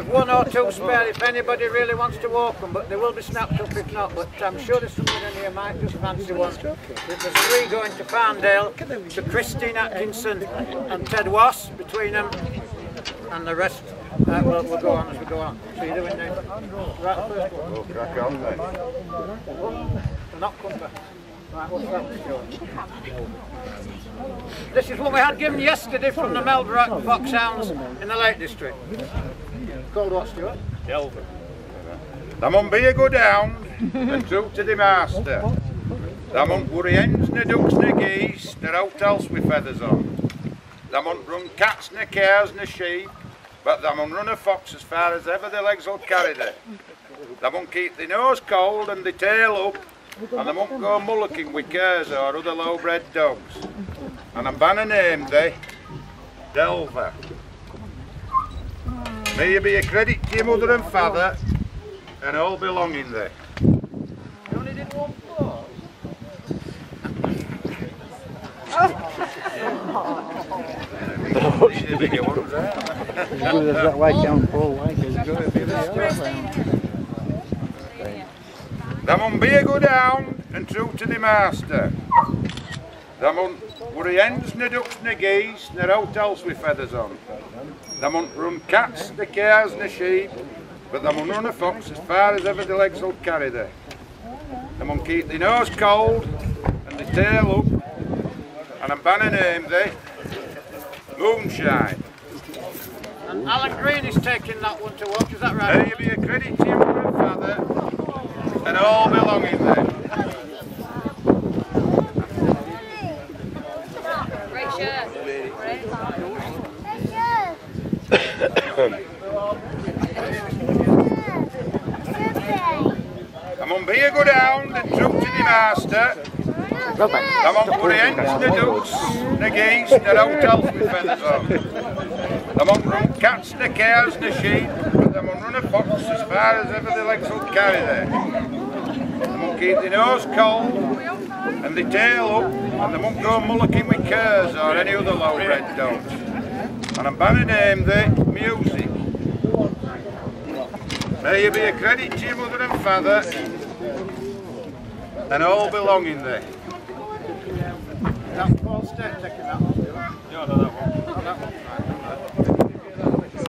We've one or two spare if anybody really wants to walk them, but they will be snapped up if not. But I'm sure there's somebody in here might just fancy one. There's 3 going to Farndale, to Christine Atkinson and Ted Wass between them, and the rest we'll go on as we go on. So you're doing the right first one? We'll crack on then. They're not comfort. Right, what's that one, Stuart? This is one we had given yesterday from the Meldrock Foxhounds in the Lake District. Called what, Stuart? Delver. There mun be a good hound and true to the master. There mun worry hens, na ducks, na geese, na out else with feathers on. There mun run cats, na cows, na sheep, but there mun run a fox as far as ever the legs will carry them. They mun keep the nose cold and the tail up, and they mun go mullocking with curs or other low-bred dogs. And I'm banning name they, Delver. May you be a credit to your mother and father, and all belonging there. You only did one floor? The bigger ones there. That way down full way, There mun be a good hound and true to the master. There mun worry hens, na ducks, na geese, na out else with feathers on. There mun run cats, na cows, na sheep, but there mun run a fox as far as ever the legs will carry them. They mun keep the nose cold and the tail up, and I'm banning name they, Moonshine. And Alan Green is taking that one to walk, is that right? May you be a credit to your mother and father, and all belonging there. Great shirt. There mun be a good hound and true to the master. There mun worry hens, na ducks, na geese, na out else with feathers on. There mun run cats, na cows, na sheep, but there mun run a fox as far as ever the legs will carry them. They mun keep the nose cold and the tail up, and they mun go mullocking with curs or any other low-bred dogs. And I'm banning name the Music. May you be a credit to your mother and father, and all belonging there. That's Paul State taking that one, Stuart. No, that one. Oh, that one.